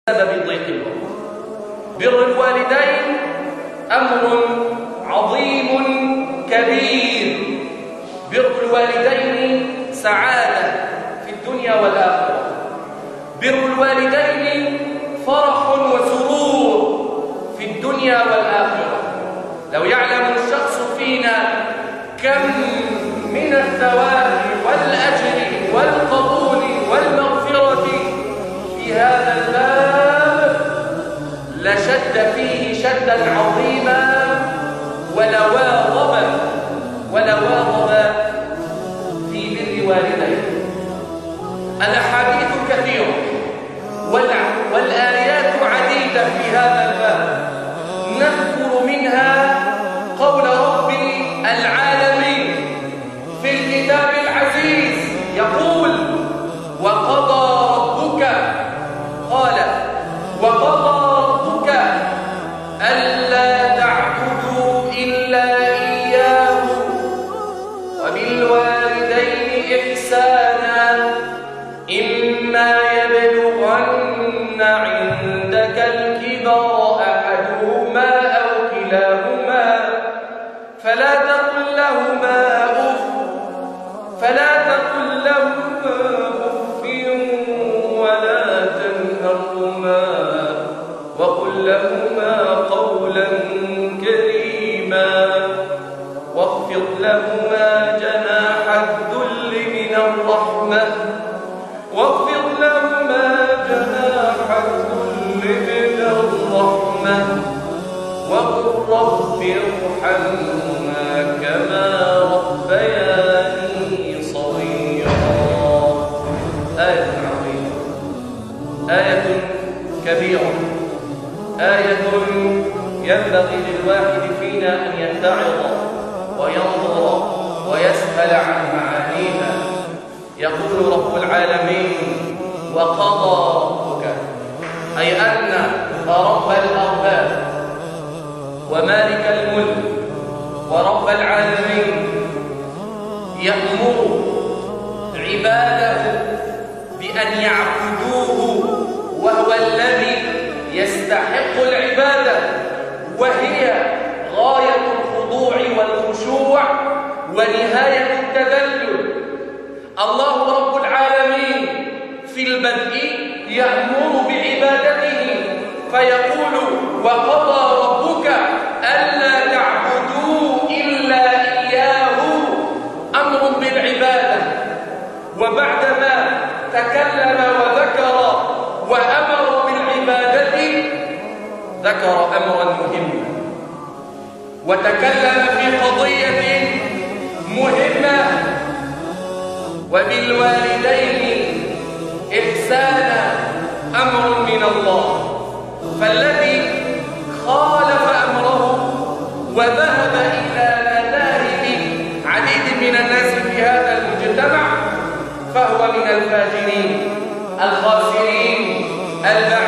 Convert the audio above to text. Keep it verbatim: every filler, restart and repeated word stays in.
بسبب ضيق الوقت. بر الوالدين أمر عظيم كبير. بر الوالدين سعادة في الدنيا والآخرة. بر الوالدين فرح وسرور في الدنيا والآخرة. لو يعلم الشخص فينا كم من الثواب والأجر والقبول والمغفرة في هذا الباب لشد فيه شدا عظيما ولواظب ولواظب في بر والديه. الأحاديث كثيرة والآيات عديدة في هذا الباب. نذكر منها قول رب العالمين في الكتاب العزيز يقول: وقضى ربك قال وقضى ربك ألا تعبدوا إلا إياه وبالوالدين إحسانا إما يبلغن عندك الكبر أحدهما أو كلاهما فلا تقل لهما أف فلا تقل لهما أف ولا تنهرهما وقل لهما قولا كريما واخفض لهما جناح الذل من الرحمة واخفض لهما جناح الذل من الرحمة وقل رب ارحمهما كما ربياني صغيرا. آية عظيمة، آية كبيرة، آية ينبغي للواحد فينا أن يتعظ وينظر ويسأل عن معانيها. يقول رب العالمين: وقضى ربك، أي أن رب الأرباب ومالك الملك ورب العالمين يأمر عباده بأن يعبدوه وهو الذي يستحق العبادة، وهي غاية الخضوع والخشوع ونهاية التذلل. الله رب العالمين في البدء يأمر بعبادته فيقول: وقضى ربك ألا تعبدوا إلا إياه، أمر بالعبادة. وبعدما تكلم وذكر وأمر بالعبادة ذكر أمرا مهما وتكلم في قضية مهمة: وبالوالدين إحسانا، أمر من الله. فالذي خالف أمره وذهب إلى مذاهب عديد من الناس في هذا المجتمع فهو من الفاجرين الخاسرين البعيدين